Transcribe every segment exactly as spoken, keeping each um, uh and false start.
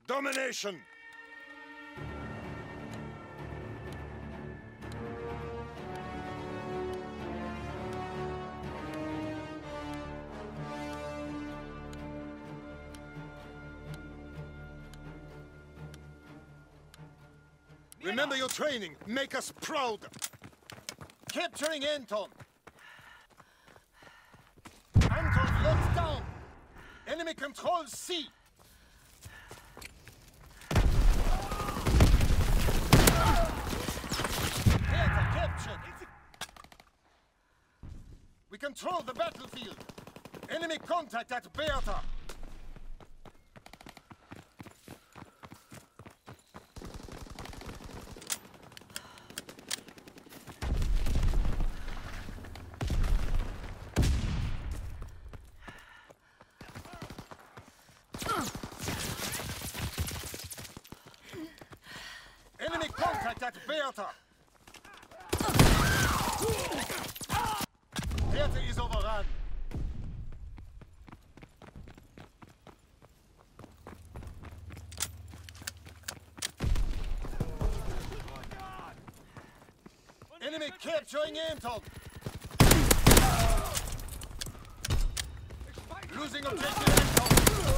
Domination! Remember your training. Make us proud. Capturing Anton. Anton locked down. Enemy controls C. Bertha captured. We control the battlefield. Enemy contact at Bertha. Enemy contact at Bertha! Bertha is overrun. Enemy capturing Anton! Losing objective Anton!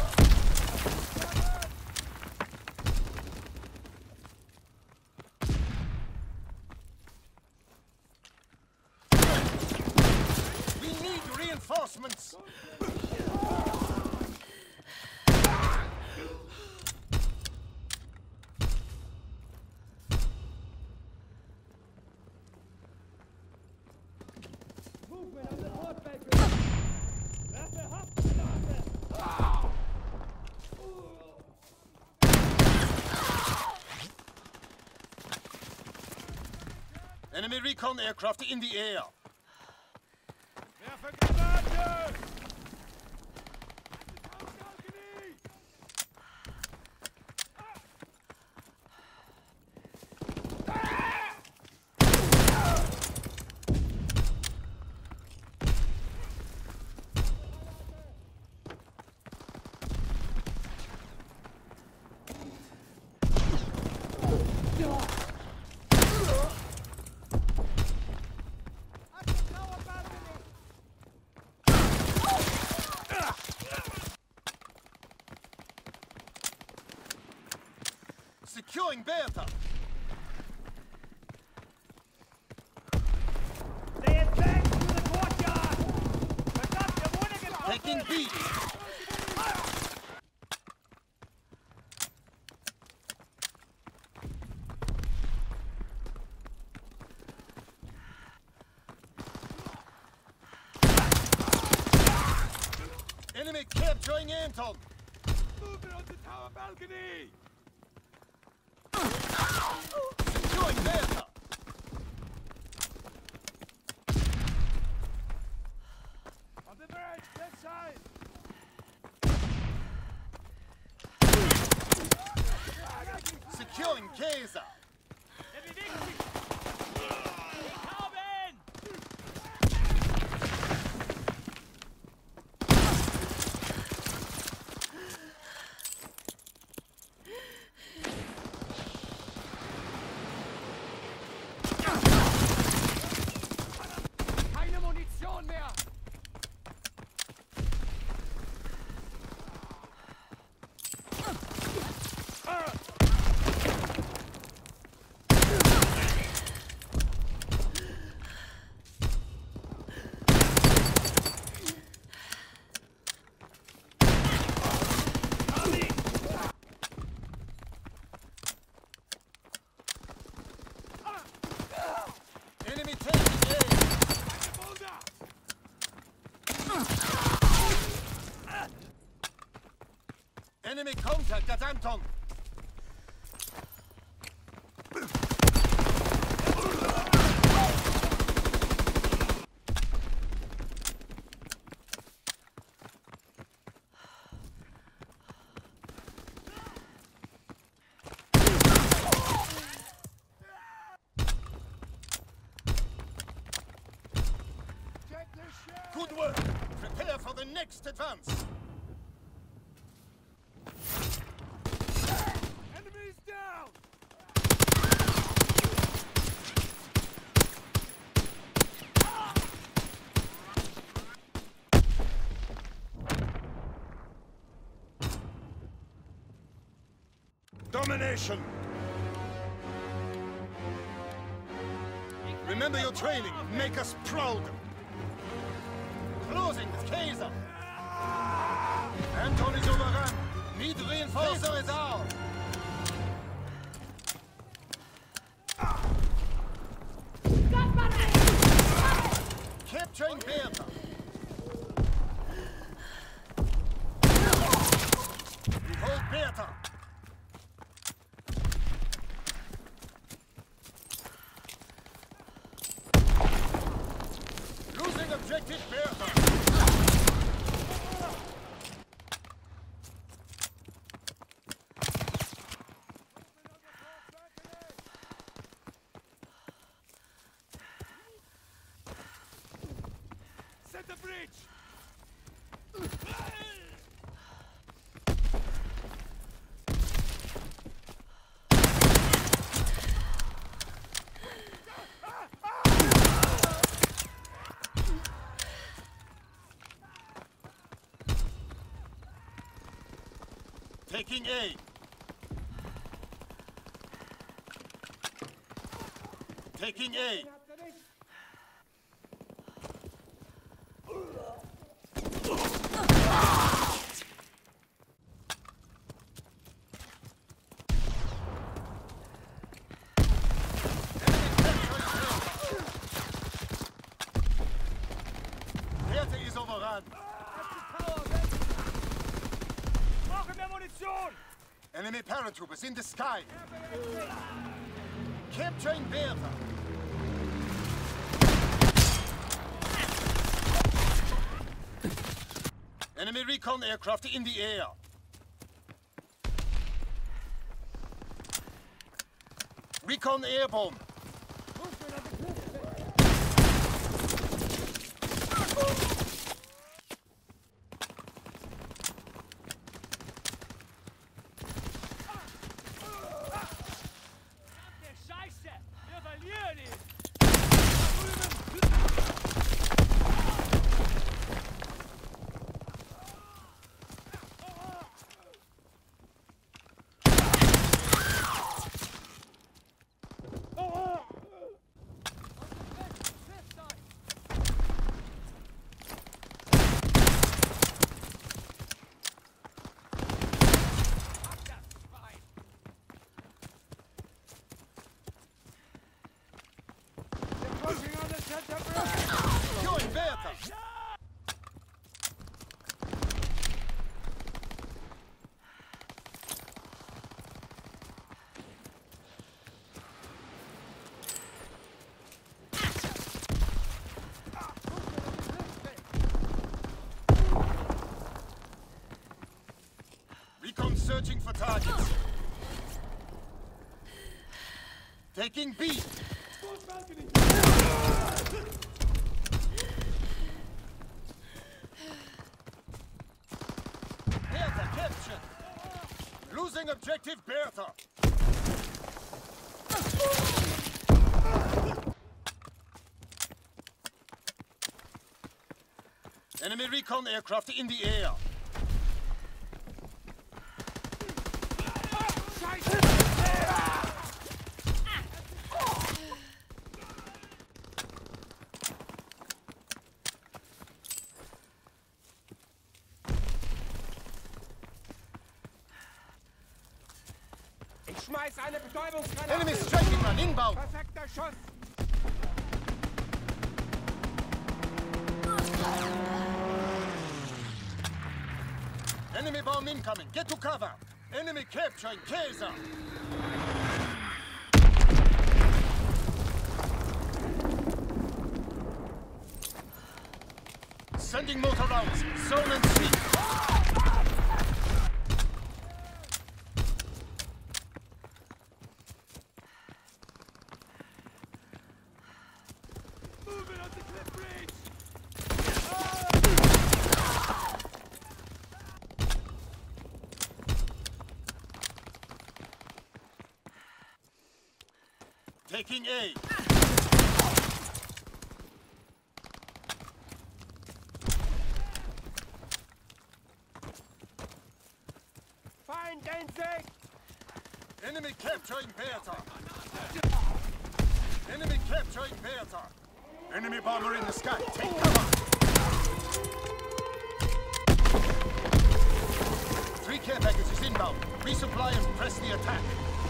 Reinforcements! Movement on the Nordbaker! Werfe Hauptstraße! Enemy recon aircraft in the air! Securing Bertha! They attack through the courtyard! Verdammte Wohnung getroffen! Taking B! Enemy capturing Anton! Movement on the tower balcony! Securing Bertha! On the bridge, left side! Securing Kaiser! Er bewegt sich! Ich habe ihn! Keine Munition mehr! Enemy taking A! Enemy contact at Anton! Good work! Prepare for the next advance! Domination! Remember your training. Make us proud. Closing with Kaiser. Anton is overrun. Need reinforcements. Kaiser is ours. Capturing Bertha. We hold Bertha. Losing objective Bertha. Set the bridge! Taking A. Taking A. Bertha is overrun. Brauchen wir Munition! Enemy paratroopers in the sky. Capturing Bertha. Enemy recon aircraft in the air. Recon airborne. Der Scheiße! Wir verlieren ihn! Pushing on the center bridge! Killing Bertha. Recon searching for targets. Taking B. Bertha captured. Losing objective Bertha. Enemy recon aircraft in the air. Ich schmeiß eine Betäubungsgranate! Enemy striking run inbound. Perfekter Schuss! Enemy bomb incoming. Get to cover. Enemy capturing Kaiser. Sending mortar rounds. Zone and C. Moving on the cliff bridge! Taking A. Feind in Sicht! Enemy capturing Bertha. Enemy capturing Bertha. Enemy bomber in the sky. Take cover. Three care packages inbound. Resupply and press the attack.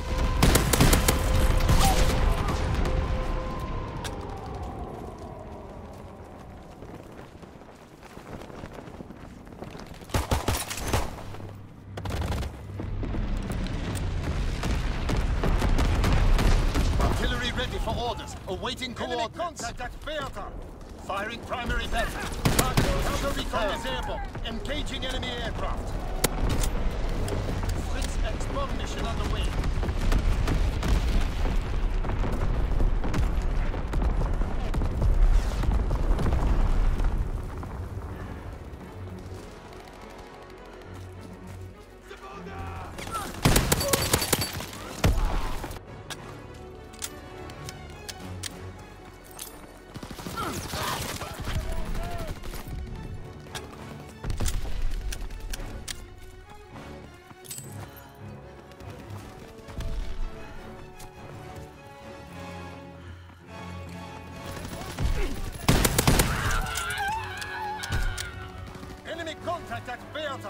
Artillery ready for orders. Awaiting coordinates. Enemy contact at Bertha. Firing primary battery. Target counter recon is airborne. Engaging enemy aircraft. Fritz X bomb mission underway. Enemy contact at Bertha.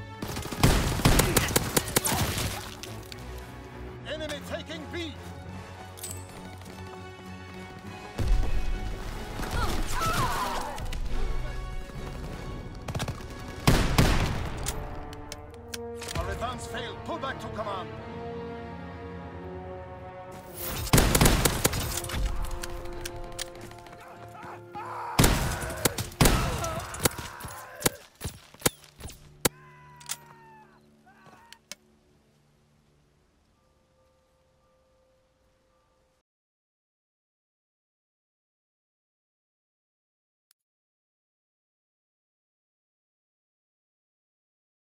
Enemy taking B. Our advance failed. Pull back to command.